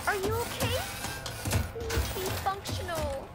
Are you okay? Please be functional.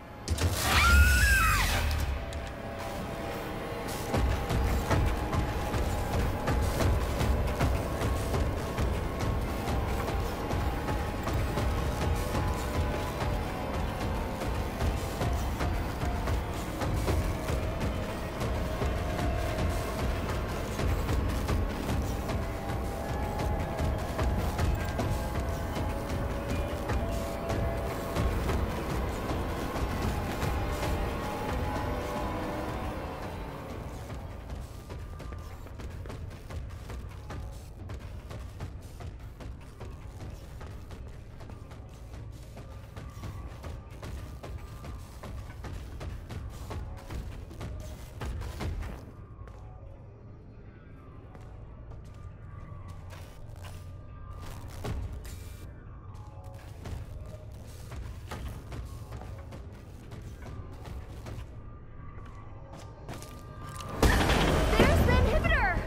There's the inhibitor!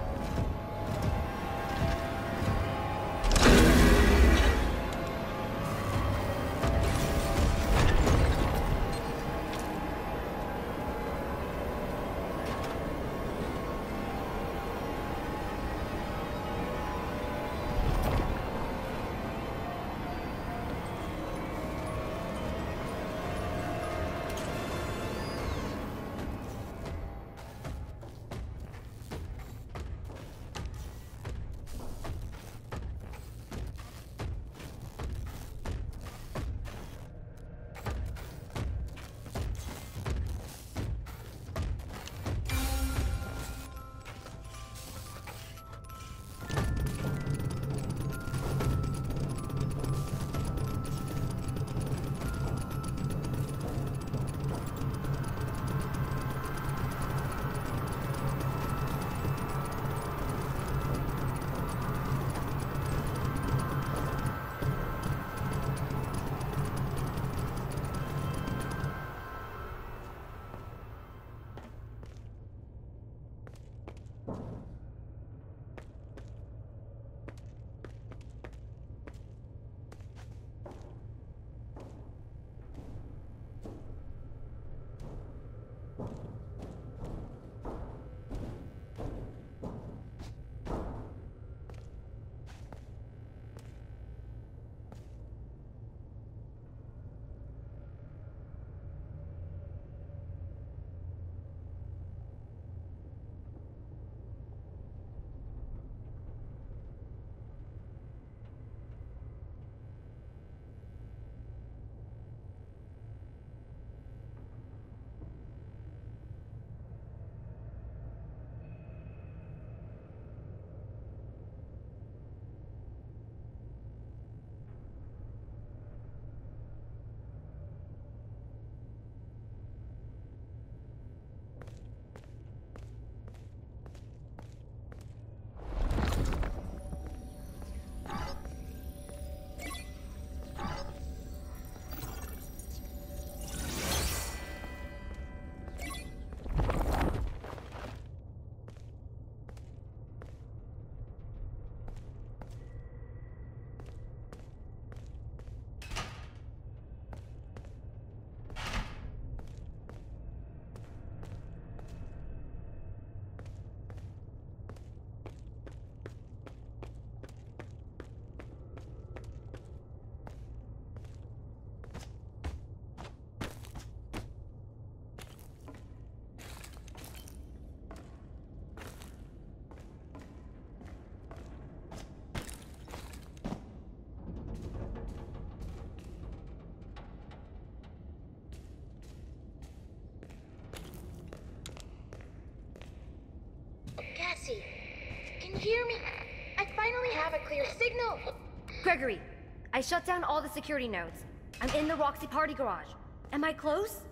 Cassie, can you hear me? I finally have a clear signal. Gregory, I shut down all the security nodes. I'm in the Roxy party garage. Am I close?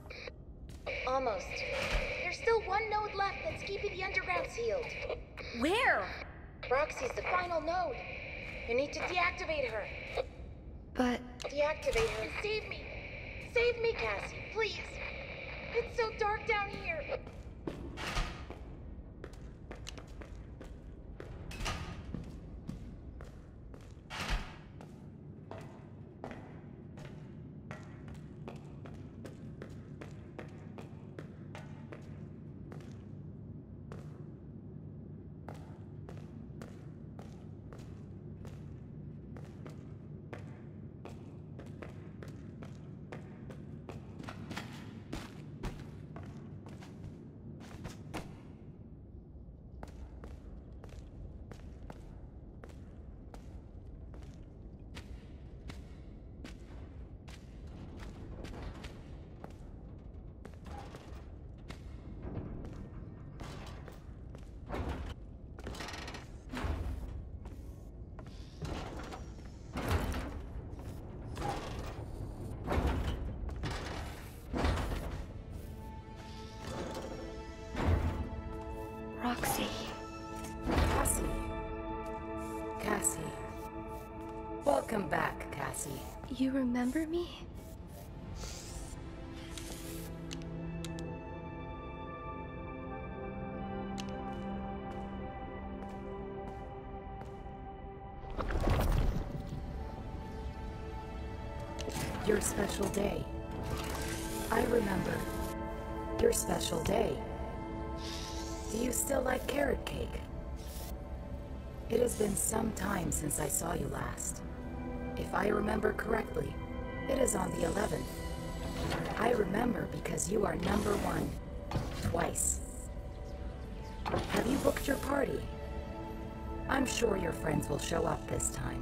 Almost. There's still one node left that's keeping the underground sealed. Where? Roxy's the final node. You need to deactivate her. But... Deactivate her and save me. Save me, Cassie, please. It's so dark down here. Cassie. Welcome back, Cassie. You remember me? Your special day. I remember. Your special day. Do you still like carrot cake? It has been some time since I saw you last. If I remember correctly, it is on the 11th. I remember because you are number 1. Twice. Have you booked your party? I'm sure your friends will show up this time.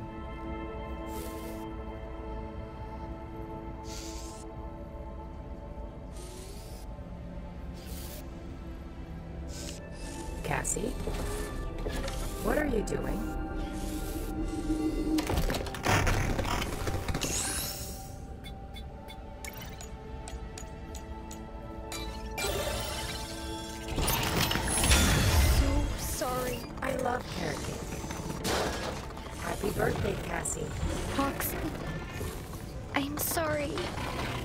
Cassie? What are you doing? So sorry. I love carrot cake. Happy birthday, Cassie. Roxy. I'm sorry.